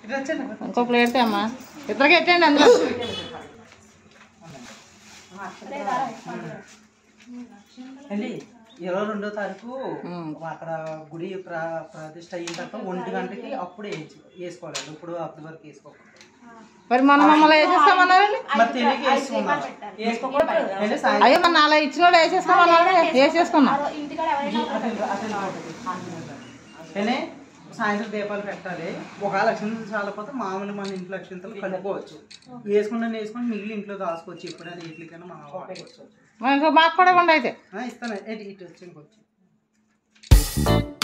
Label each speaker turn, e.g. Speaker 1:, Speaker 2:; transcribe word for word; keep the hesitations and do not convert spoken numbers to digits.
Speaker 1: ఇంకో ప్లేట్ అమ్మా ఇద్దరికి ఎట్టండి అందులో
Speaker 2: ఇరవై రెండో తారీఖు అక్కడ గుడి ప్రతిష్ట అయిన తర్వాత ఒంటి గంటకి అప్పుడు వేసుకోవాలండి. ఇప్పుడు అప్పటి వరకు వేసుకోకూడదు.
Speaker 1: మరి మన మమ్మల్ని వేసేస్తామన్నారండి. అయ్యో మన అలా ఇచ్చిన వాళ్ళు వేసేసుకోమన్నారు. వేసేసుకున్నాం.
Speaker 2: సాయంత్రం దీపాలు పెట్టాలి. ఒక లక్షణం చాలకపోతే మామూలు మన ఇంట్లో లక్షణంతో కలుపుకోవచ్చు. వేసుకున్నా వేసుకొని మిగిలిన ఇంట్లో దాచుకోవచ్చు. ఎప్పుడైనా ఇట్లకైనా మనం
Speaker 1: మాకు కూడా ఉండ అయితే
Speaker 2: ఇస్తాను. ఇటు వచ్చి ఇంకొచ్చి